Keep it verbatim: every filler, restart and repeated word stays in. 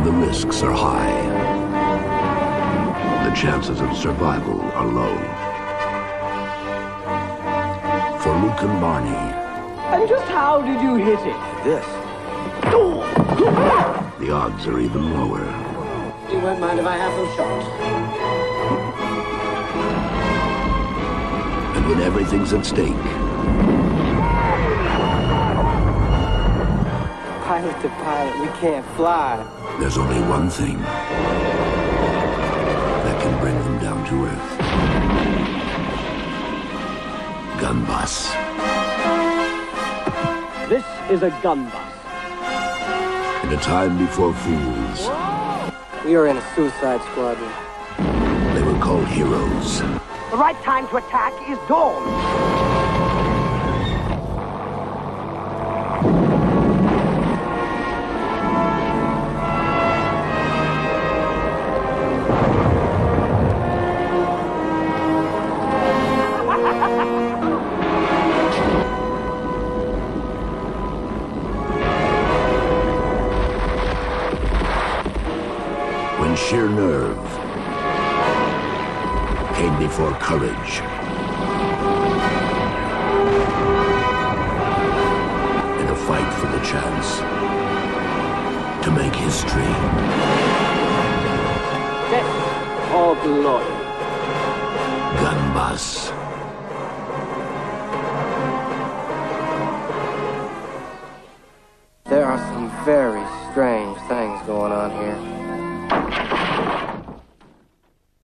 and the risks are high. The chances of survival are low. For Luke and Barney... And just how did you hit it? This. The odds are even lower. You won't mind if I have them shot. And when everything's at stake... Pilot to pilot, we can't fly. There's only one thing that can bring them down to earth. Gun bus. This is a gun bus. In a time before fools, We are in a suicide squadron. they were called heroes. The right time to attack is dawn. When sheer nerve came before courage. In a fight for the chance to make history. Death or glory. Gun bus. There are some very strange things going on here.